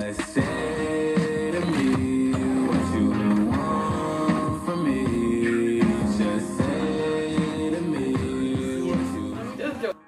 Just say to me what you want from me. Just say to me what you want.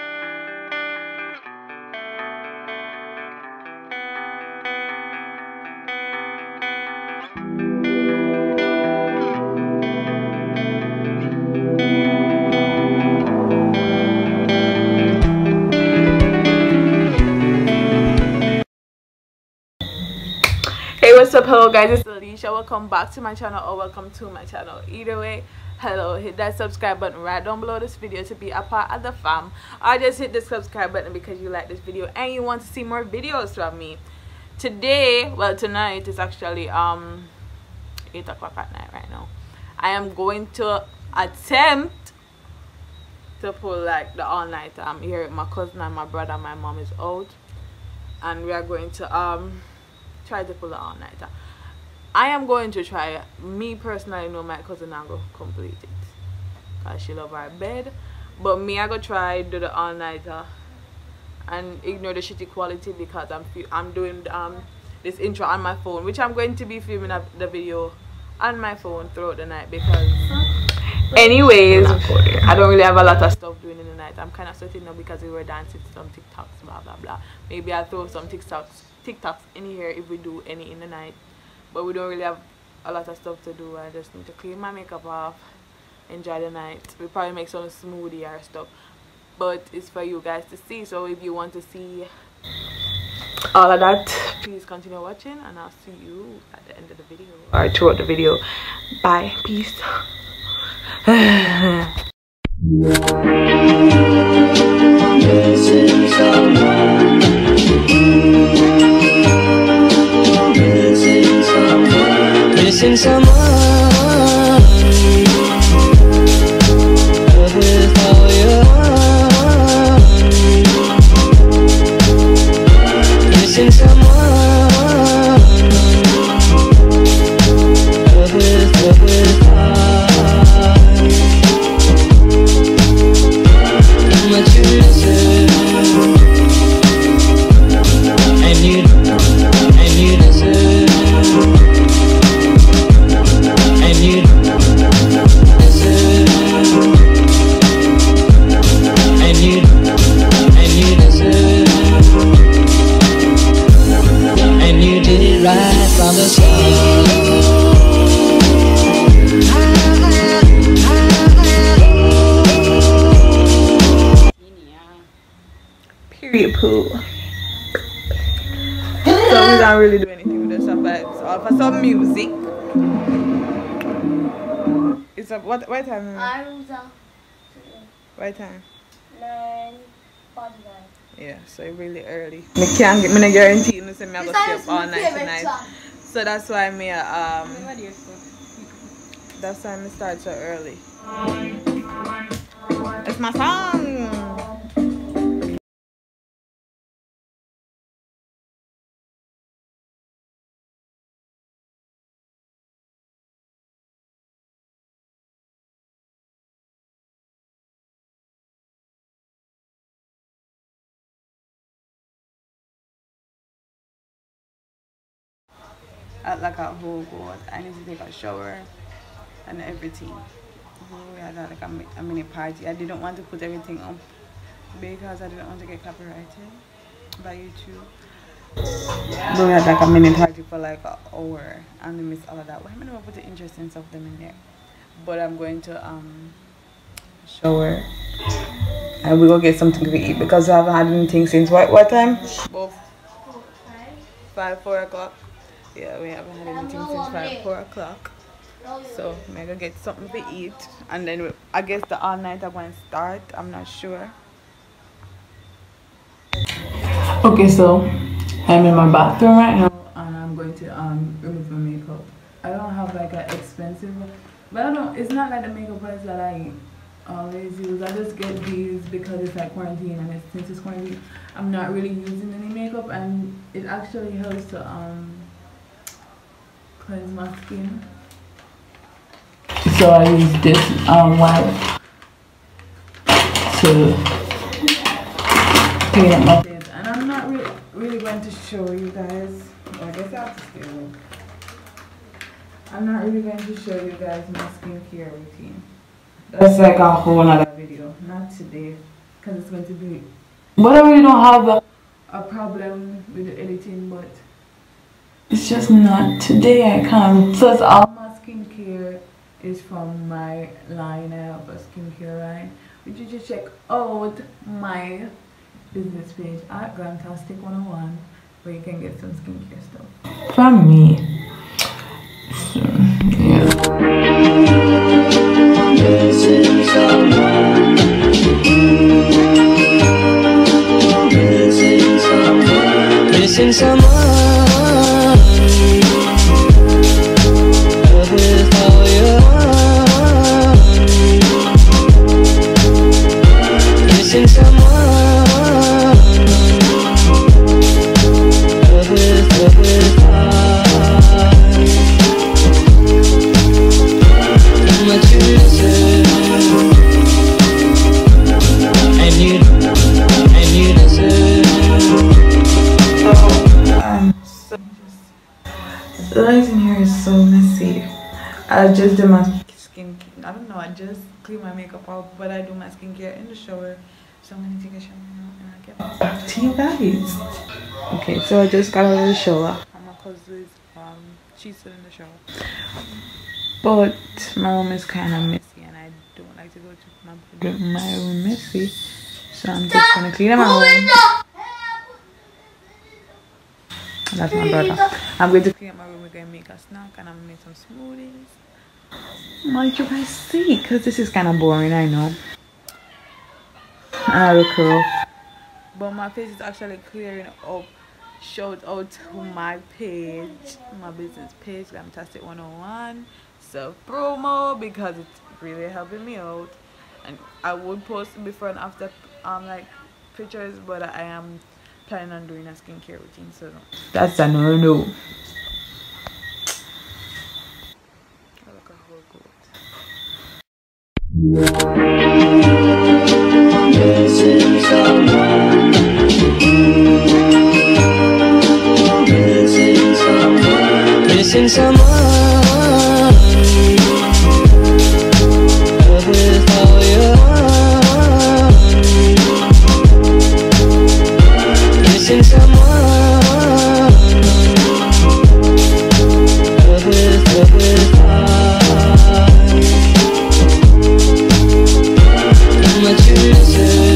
Hey, what's up? Hello guys, it's Alesha. Welcome back to my channel, or welcome to my channel. Either way, hello. Hit that subscribe button right down below this video to be a part of the fam, or just hit the subscribe button because you like this video and you want to see more videos from me. Today, well, tonight is actually 8 o'clock at night right now. I am going to attempt to pull like the all-nighter. I'm here with my cousin and my brother. My mom is out, and we are going to try to pull the all-nighter. I am going to try. Me personally know my cousin not go complete it because she love her bed, but me I go try do the all-nighter and ignore the shitty quality because I'm doing this intro on my phone, which I'm going to be filming the video on my phone throughout the night because anyways I don't really have a lot of stuff doing in the night. I'm kind of sweating now because we were dancing some TikToks, blah blah blah. Maybe I'll throw some TikToks in here if we do any in the night, but we don't really have a lot of stuff to do. I just need to clean my makeup off, enjoy the night. We probably make some smoothie or stuff, but it's for you guys to see. So if you want to see all of that, please continue watching, and I'll see you at the end of the video or throughout the video. Bye, peace. Missing someone, love with all your heart. Missing someone, love with heart. How much you listen, and you listen. Right from the start. Period poo. So we don't really do anything with the stuff, but so for some music. It's a what time? What time? 9:49. Yeah, so really early. I can't get me no guarantee you say me I go stay up all night tonight. So that's why me that's why me start so early. It's my song. Like a whole god. I need to take a shower and everything. We had like a mini party. I didn't want to put everything up because I didn't want to get copyrighted by YouTube. But we had like a mini party for like an hour and we missed all of that. Well, I'm gonna put the interesting stuff them in there. But I'm going to shower and we go get something to eat because I haven't had anything since what time? Both 4 o'clock. Yeah, we haven't had anything since 4 o'clock. So I'm gonna get something to eat, and then I guess the all night I'm gonna start. I'm not sure. Okay, so I'm in my bathroom right now, and I'm going to remove my makeup. I don't have like an expensive, but I don't. It's not like the makeup products that I always use. I just get these because it's like quarantine, and since it's quarantine, I'm not really using any makeup, and it actually helps to cleanse my skin. So I use this wipe to clean up my face, and I'm not really really going to show you guys. Well, I guess I have to stay away. I'm not really going to show you guys my skincare routine. That's like a whole other video. Not today, because it's going to be. But I really don't have a problem with the editing, but it's just not today. I can't. Plus, all my skincare is from my line. I have a skincare line. Would you just check out my business page at Alesha101, where you can get some skincare stuff from me. So, yeah. Missing someone. Missing someone. With all your heart. Missing someone. With heart. Much you listen. And you deserve. The light in here is so messy. I just do my skin. I don't know. I just clean my makeup out, but I do my skincare in the shower. So I'm gonna take a shower now and I'll get back to you guys. Okay, so I just got out of the shower. My cousin's she's still in the shower, but my room is kind of messy, and I don't like to go to my room messy. So I'm just gonna clean up my room. That's my brother. I'm going to clean up my room. We're going to make a snack and I'm going to make some smoothies. Might you guys see? Because this is kind of boring, I know. And I look rough. But my face is actually clearing up. Shout out to my page, my business page, Alesha101. So promo, because it's really helping me out. And I would post before and after like pictures, but I am planning on doing a skincare routine, so that's a no. Missing someone. Missing someone. Missing someone. With all your heart. Missing someone. With heart. Much you listen.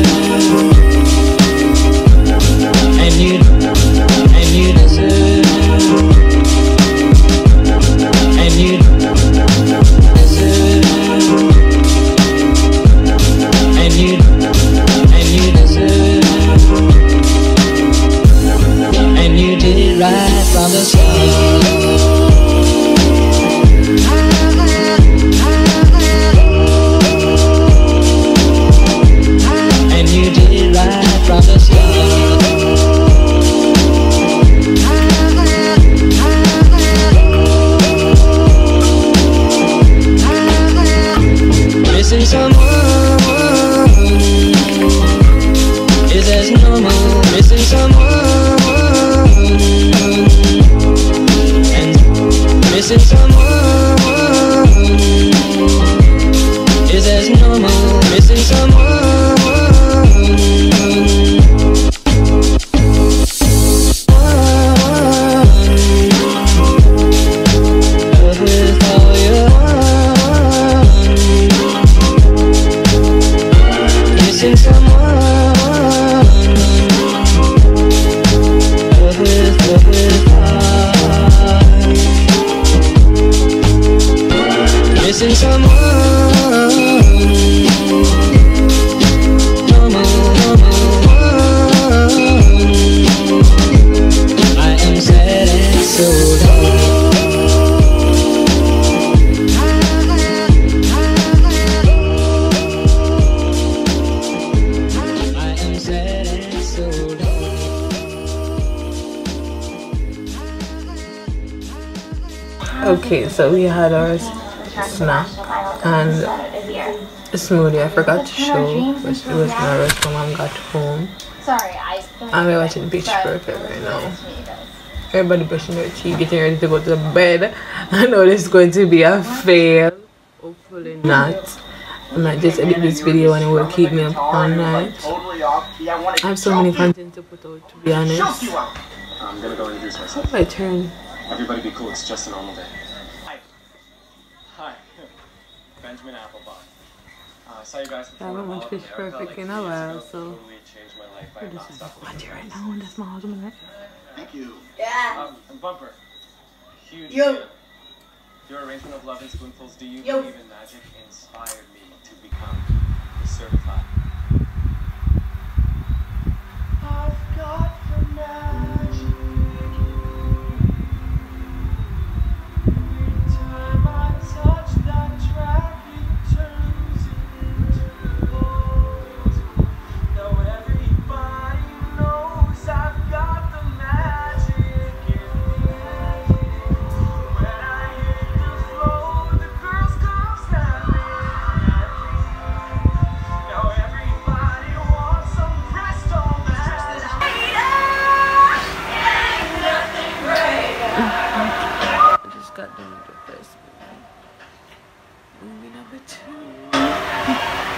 And you deserve. And you deserve. And you deserve. And you did it right from the start. And you did it right from the start. Missing someone is as normal. Missing someone and missing someone is as normal. Missing someone with all your heart. Missing someone with heart. Missing someone. I am sad and so down. I am sad and so down. Okay, so we had our snack and a smoothie. I forgot to show, but it was my rush when mom got home. Sorry, I'm watching Pitch Perfect right now. Everybody brushing their teeth, getting ready to go to bed. I know this is going to be a fail. Hopefully not. I might just edit this video and it will keep me up all night. I have so many content to put out, to be honest. I'm gonna go introduce myself. My turn. Everybody be cool, it's just a normal day. Hi. Benjamin Applebach. I saw you guys before. I haven't watched Pitch Perfect in a while, so Totally changed my life. I this is watching right now, and that's my husband, right? Thank you. Yeah. And Bumper. Huge. Yo. Your arrangement of Love in Spoonfuls, Do You Believe in Magic inspired me to become a certified. I've got the magic. Every time I touch that track, it turns into gold. Now everybody knows I've got the magic in me. When I hit the floor, the girls come snapping at me. Now everybody wants some Presto magic. I just got done with the first movie. Movie number 2.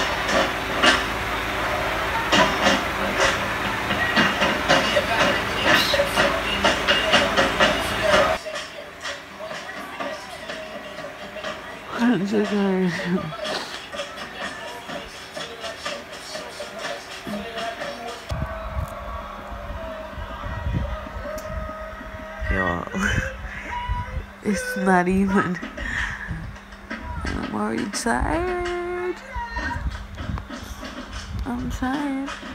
I'm so sorry. Y'all, it's not even. I'm already tired. I'm tired.